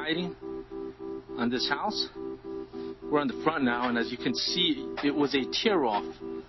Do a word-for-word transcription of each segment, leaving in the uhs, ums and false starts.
siding on this house. We're on the front now, and as you can see, it was a tear-off.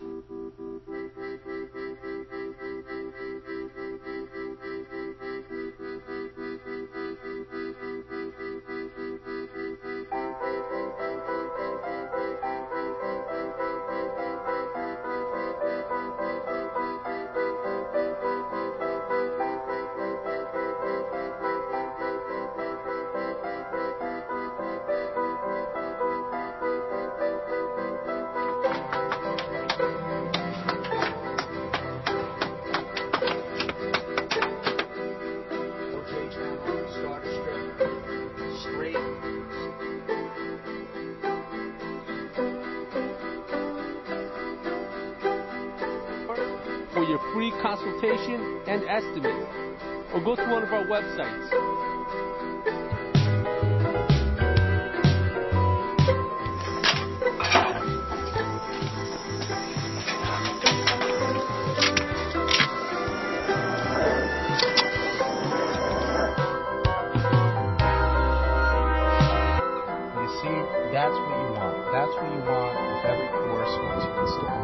For your free consultation and estimate, or go to one of our websites. You see, that's what you want. That's what you want with every course once you install.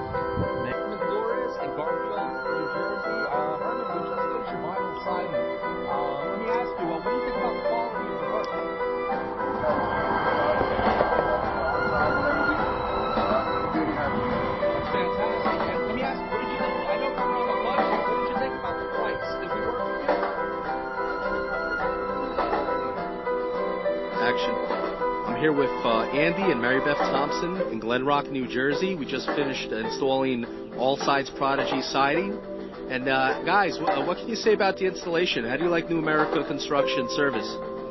Action. I'm here with uh, Andy and Mary Beth Thompson in Glen Rock, New Jersey. We just finished installing All Sides Prodigy siding. And uh, guys, w- uh, what can you say about the installation? How do you like New America Construction service?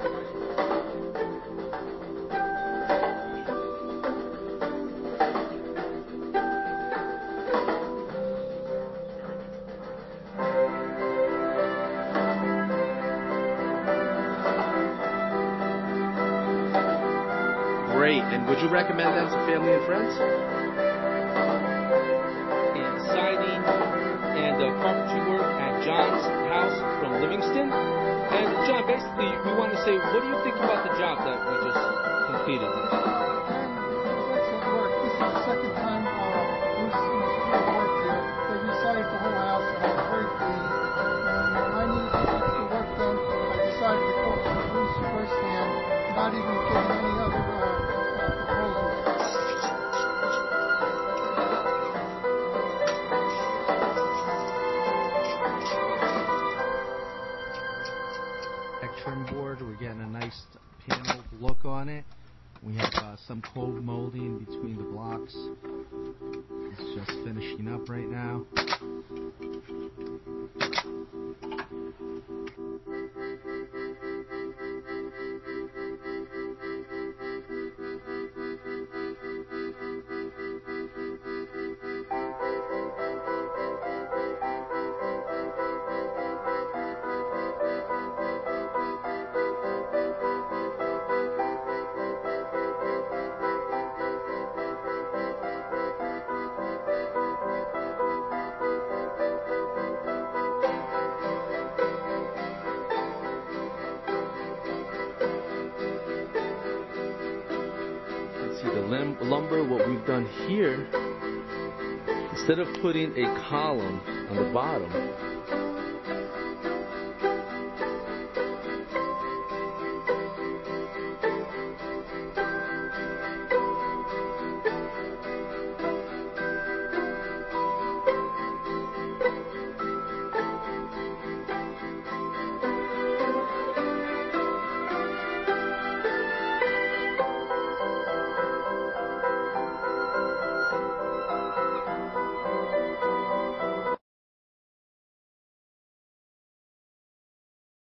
Great. And would you recommend them to family and friends? And siding and uh, carpentry work at John's house from Livingston. And John, basically, we want to say, what do you think about the job that we just completed? Excellent work. This is the second time uh, we've seen this work here. They resided the whole house, and I was very pleased. And when I needed to get the work done, I decided to go to Bruce firsthand, not even getting any other uh, trim board. We're getting a nice paneled look on it. We have uh, some cold molding between the blocks. It's just finishing up right now. The lim- lumber, what we've done here, instead of putting a column on the bottom,